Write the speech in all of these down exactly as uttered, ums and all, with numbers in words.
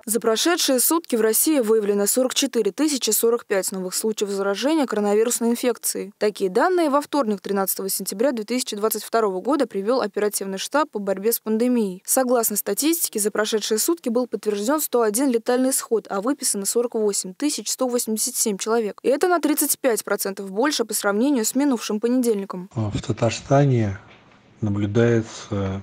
За прошедшие сутки в России выявлено сорок четыре тысячи сорок пять новых случаев заражения коронавирусной инфекцией. Такие данные во вторник, тринадцатого сентября две тысячи двадцать второго года, привел оперативный штаб по борьбе с пандемией. Согласно статистике, за прошедшие сутки был подтвержден сто один летальный исход, а выписано сорок восемь тысяч сто восемьдесят семь человек. И это на тридцать пять процентов больше по сравнению с минувшим понедельником. В Татарстане наблюдается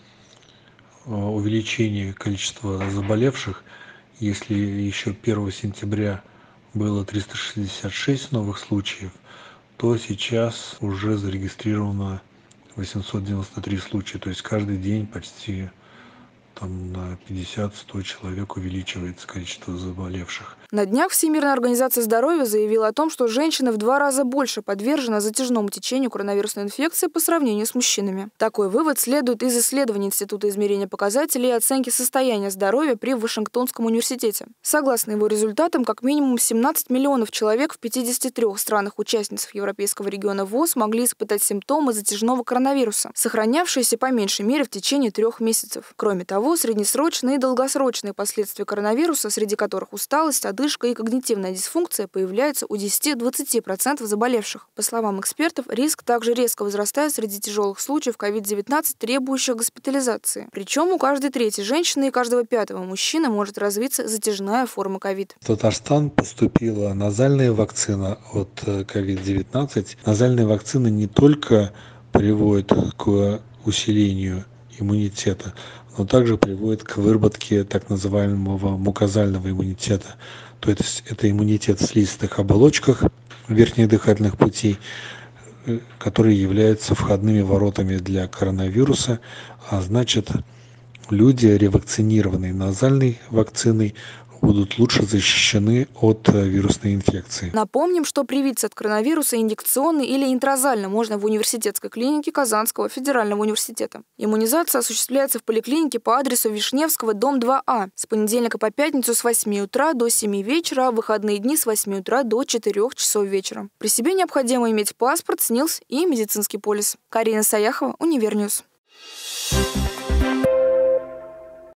увеличение количества заболевших. Если еще первого сентября было триста шестьдесят шесть новых случаев, то сейчас уже зарегистрировано восемьсот девяносто три случая. То есть каждый день почти там на пятьдесят-сто человек увеличивается количество заболевших. На днях Всемирная организация здоровья заявила о том, что женщины в два раза больше подвержены затяжному течению коронавирусной инфекции по сравнению с мужчинами. Такой вывод следует из исследований Института измерения показателей и оценки состояния здоровья при Вашингтонском университете. Согласно его результатам, как минимум семнадцать миллионов человек в пятидесяти трёх странах-участницах Европейского региона ВОЗ могли испытать симптомы затяжного коронавируса, сохранявшиеся по меньшей мере в течение трех месяцев. Кроме того, среднесрочные и долгосрочные последствия коронавируса, среди которых усталость, одышка и когнитивная дисфункция, появляются у десяти-двадцати процентов заболевших. По словам экспертов, риск также резко возрастает среди тяжелых случаев ковид девятнадцать, требующих госпитализации. Причем у каждой третьей женщины и каждого пятого мужчины может развиться затяжная форма ковид. В Татарстан поступила назальная вакцина от ковид девятнадцать. Назальная вакцина не только приводит к усилению иммунитета, но также приводит к выработке так называемого мукозального иммунитета. То есть это иммунитет в слизистых оболочках верхних дыхательных путей, которые являются входными воротами для коронавируса, а значит, люди, ревакцинированные назальной вакциной, будут лучше защищены от вирусной инфекции. Напомним, что привиться от коронавируса инъекционно или интразально можно в университетской клинике Казанского федерального университета. Иммунизация осуществляется в поликлинике по адресу Вишневского, дом два А, с понедельника по пятницу с восьми утра до семи вечера, а в выходные дни с восьми утра до четырёх часов вечера. При себе необходимо иметь паспорт, СНИЛС и медицинский полис. Карина Саяхова, Универньюз.